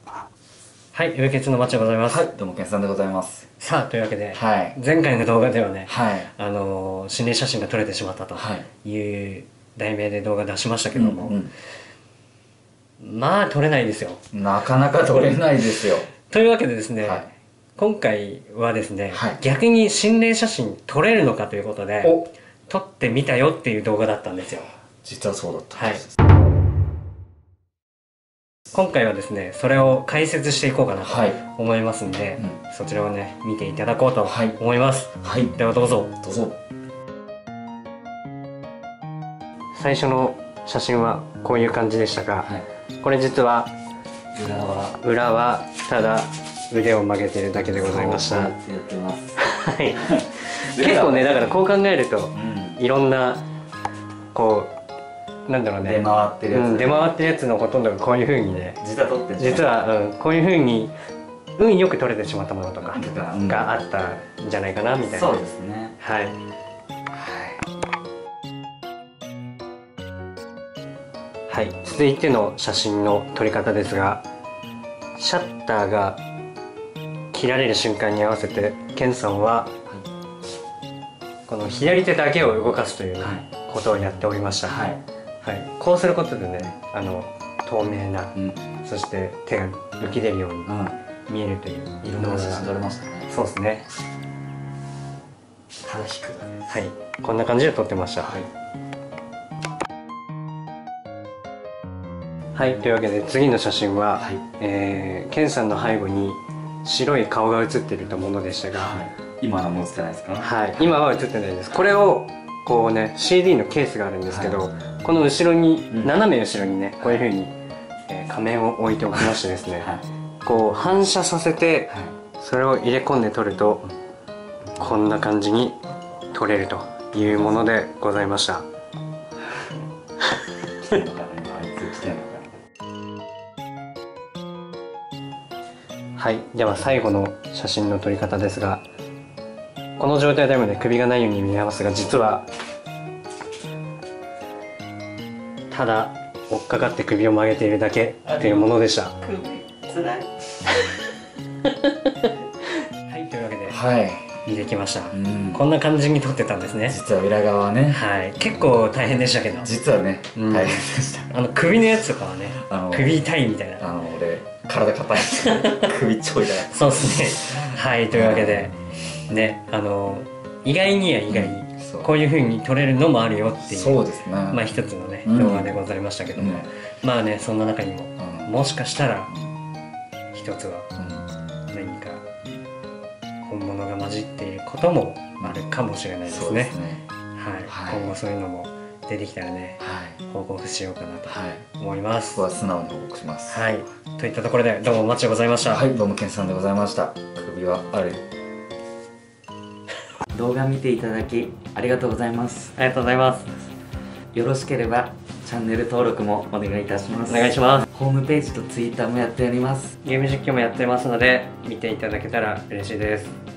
はい、ウエケツの町でございます。 はい、どうもけんさんでございます。 さあ、というわけで、 はい、 前回の動画ではね、 はい、 心霊写真が撮れてしまったという題名で動画出しましたけども、まあ撮れないですよ。 なかなか撮れないですよ。 というわけでですね、 はい、 今回はですね、 はい、逆逆に心霊写真撮れるのかということで、撮ってみたよっていう動画だったんですよ。 実はそうだったんです。 今回はですね、それを解説していこうかなと思いますんで、そちらをね、見ていただこうと思います。 はい、 ではどうぞ。 どうぞ。 最初の写真はこういう感じでしたが、これ実は裏はただ腕を曲げてるだけでございました。はい。結構ね、だからこう考えると、いろんなこうなんだろうね、出回ってるやつのほとんどがこういう風にね、実はこういう風に運よく撮れてしまったものとかがあったんじゃないかなみたいな。 そうですね。 はい。はい、続いての写真の撮り方ですが、シャッターが切られる瞬間に合わせてケンさんはこの左手だけを動かすということをやっておりました。はい、こうすることでね、透明な、そして手が浮き出るように見えるといういろんな写真撮れましたね。 そうですね。 正しくだね。 はい、こんな感じで撮ってました。はい、というわけで次の写真は、ケンさんの背後に白い顔が写っているとものでしたが、 今はもう写ってないですか？ はい、今は写ってないです。これをこうね、 CD のケースがあるんですけど、この後ろに、斜め後ろにね、こういうふうに、仮面を置いておきましてですね、こう反射させて、それを入れ込んで撮るとこんな感じに撮れるというものでございました。はい、では最後の写真の撮り方ですが、この状態でもね、首がないように見えますが、実はただ追っかかって首を曲げているだけっていうものでした。 首つらい。 はい、というわけで見てきました。こんな感じに撮ってたんですね。 実は裏側はね、 結構大変でしたけど、 実はね大変でした。 首のやつとかはね、首痛いみたいな。 俺体硬い首超痛い。 そうですね。はい、というわけでね、意外にこういう風に撮れるのもあるよっていう、そうですね、まあ一つのね動画でございましたけども、まあね、そんな中にももしかしたら一つは何か本物が混じっていることもあるかもしれないですね。はい、今後そういうのも出てきたらね、報告しようかなと思います。 僕は素直に報告します。 はい、といったところでどうもお待ちでございました。 はい、どうもケンさんでございました。首はある。動画見ていただきありがとうございます。 ありがとうございます。 よろしければチャンネル登録もお願いいたします。 お願いします。 ホームページとツイッターもやっております。 ゲーム実況もやってますので見ていただけたら嬉しいです。